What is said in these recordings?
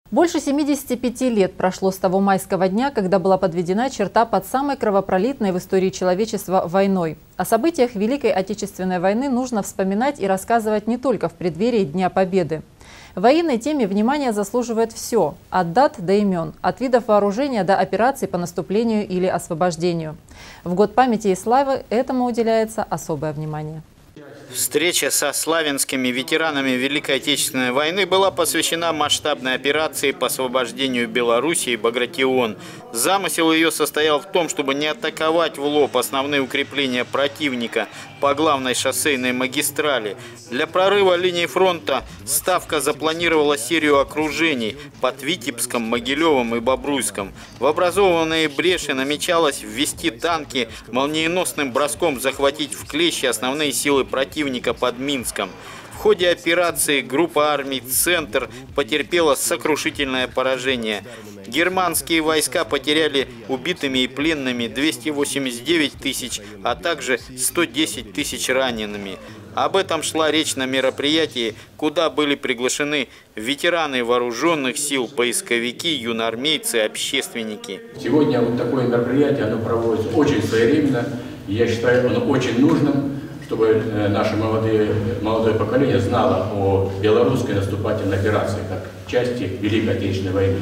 Больше 75 лет прошло с того майского дня, когда была подведена черта под самой кровопролитной в истории человечества войной. О событиях Великой Отечественной войны нужно вспоминать и рассказывать не только в преддверии Дня Победы. В военной теме внимание заслуживает все – от дат до имен, от видов вооружения до операций по наступлению или освобождению. В год памяти и славы этому уделяется особое внимание. Встреча со славянскими ветеранами Великой Отечественной войны была посвящена масштабной операции по освобождению Белоруссии «Багратион». Замысел ее состоял в том, чтобы не атаковать в лоб основные укрепления противника по главной шоссейной магистрали. Для прорыва линии фронта Ставка запланировала серию окружений под Витебском, Могилевым и Бобруйском. В образованные бреши намечалось ввести танки, молниеносным броском захватить в клещи основные силы противника под Минском. В ходе операции группа армий «Центр» потерпела сокрушительное поражение. Германские войска потеряли убитыми и пленными 289 тысяч, а также 110 тысяч ранеными. Об этом шла речь на мероприятии, куда были приглашены ветераны вооруженных сил, поисковики, юноармейцы, общественники. Сегодня вот такое мероприятие, оно проводится очень своевременно, и я считаю, оно очень нужным, чтобы наше молодое поколение знало о белорусской наступательной операции как части Великой Отечественной войны.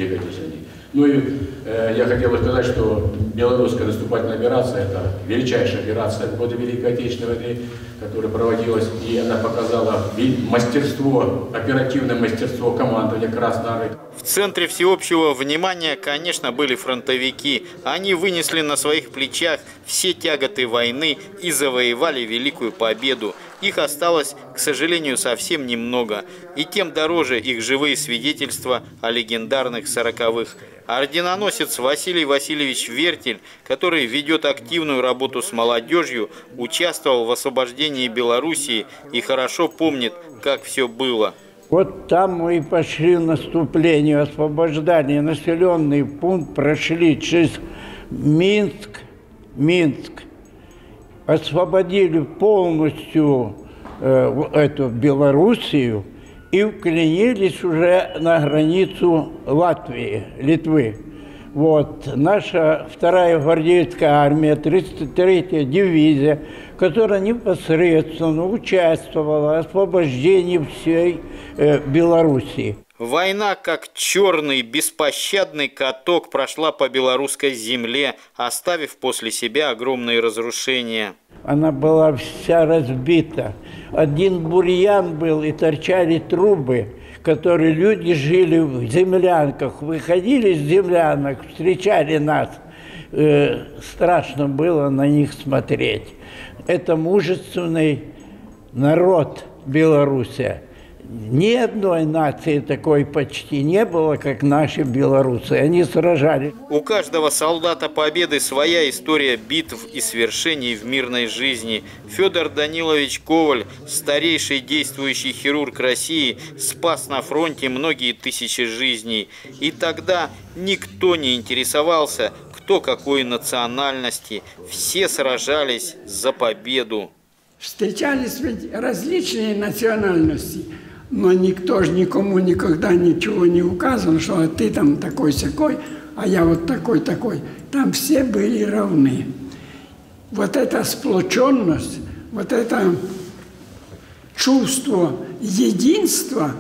Ну и я хотел бы сказать, что белорусская наступательная операция – это величайшая операция в годы Великой Отечественной войны, которая проводилась, и она показала мастерство, оперативное мастерство командования Красной Армии. В центре всеобщего внимания, конечно, были фронтовики. Они вынесли на своих плечах все тяготы войны и завоевали великую победу. Их осталось, к сожалению, совсем немного. И тем дороже их живые свидетельства о легендарных 40-х. Орденоносец Василий Васильевич Вертель, который ведет активную работу с молодежью, участвовал в освобождении Белоруссии и хорошо помнит, как все было. Вот там мы и пошли в наступление, освобождали населенный пункт, прошли через Минск, освободили полностью эту Белоруссию и вклинились уже на границу Латвии, Литвы. Вот. Наша 2-я гвардейская армия, 33-я дивизия, которая непосредственно участвовала в освобождении всей Белоруссии. Война, как черный, беспощадный каток, прошла по белорусской земле, оставив после себя огромные разрушения. Она была вся разбита. Один бурьян был, и торчали трубы, которые люди жили в землянках, выходили из землянок, встречали нас. Страшно было на них смотреть. Это мужественный народ Белоруссия. Ни одной нации такой почти не было, как наши белорусы. Они сражались. У каждого солдата Победы своя история битв и свершений в мирной жизни. Федор Данилович Коваль, старейший действующий хирург России, спас на фронте многие тысячи жизней. И тогда никто не интересовался, кто какой национальности. Все сражались за победу. Встречались ведь различные национальности. Но никто же никому никогда ничего не указывал, что ты там такой-сякой, а я вот такой-такой. Там все были равны. Вот эта сплоченность, вот это чувство единства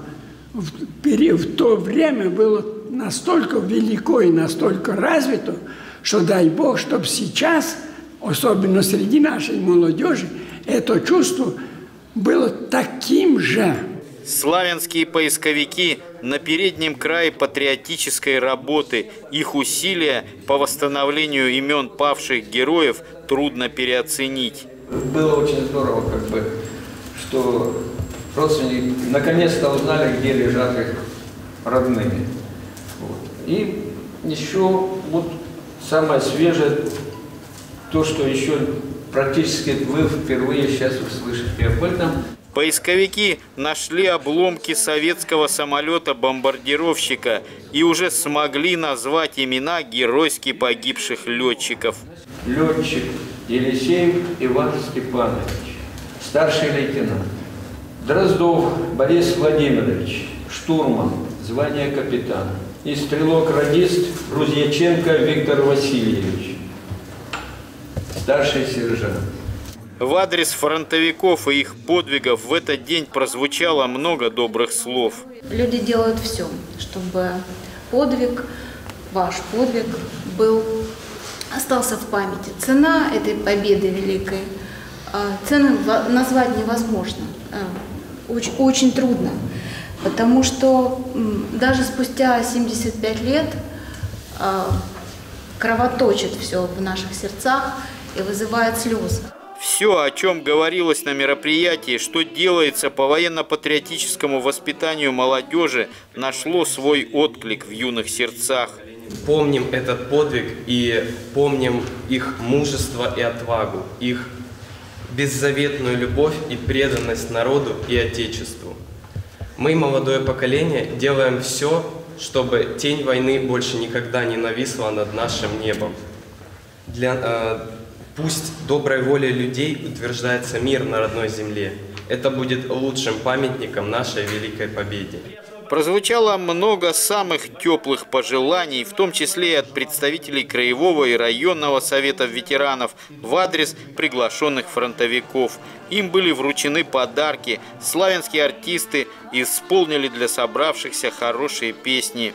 в то время было настолько велико и настолько развито, что дай Бог, чтобы сейчас, особенно среди нашей молодежи, это чувство было таким же. Славянские поисковики на переднем крае патриотической работы. Их усилия по восстановлению имен павших героев трудно переоценить. Было очень здорово, что родственники наконец-то узнали, где лежат их родные. И еще вот самое свежее, то, что еще практически вы впервые сейчас услышите об этом. Поисковики нашли обломки советского самолета-бомбардировщика и уже смогли назвать имена геройски погибших летчиков. Летчик Елисеев Иван Степанович, старший лейтенант. Дроздов Борис Владимирович, штурман, звание капитан. И стрелок-радист Грузьяченко Виктор Васильевич, старший сержант. В адрес фронтовиков и их подвигов в этот день прозвучало много добрых слов. Люди делают все, чтобы подвиг, ваш подвиг остался в памяти. Цена этой победы великой, цену назвать невозможно, очень трудно, потому что даже спустя 75 лет кровоточит все в наших сердцах и вызывает слезы. Все, о чем говорилось на мероприятии, что делается по военно-патриотическому воспитанию молодежи, нашло свой отклик в юных сердцах. Помним этот подвиг и помним их мужество и отвагу, их беззаветную любовь и преданность народу и Отечеству. Мы, молодое поколение, делаем все, чтобы тень войны больше никогда не нависла над нашим небом. Пусть доброй волей людей утверждается мир на родной земле. Это будет лучшим памятником нашей великой победе. Прозвучало много самых теплых пожеланий, в том числе и от представителей Краевого и районного советов ветеранов в адрес приглашенных фронтовиков. Им были вручены подарки, славянские артисты исполнили для собравшихся хорошие песни.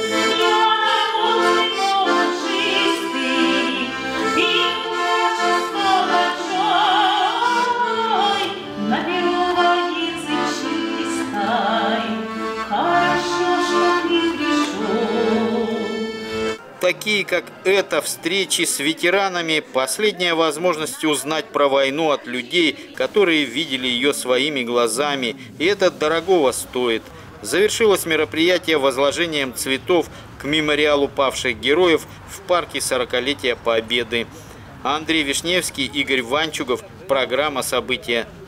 Такие, как эта, встречи с ветеранами – последняя возможность узнать про войну от людей, которые видели ее своими глазами. И это дорогого стоит. Завершилось мероприятие возложением цветов к мемориалу павших героев в парке 40-летия Победы. Андрей Вишневский, Игорь Ванчугов. Программа «События».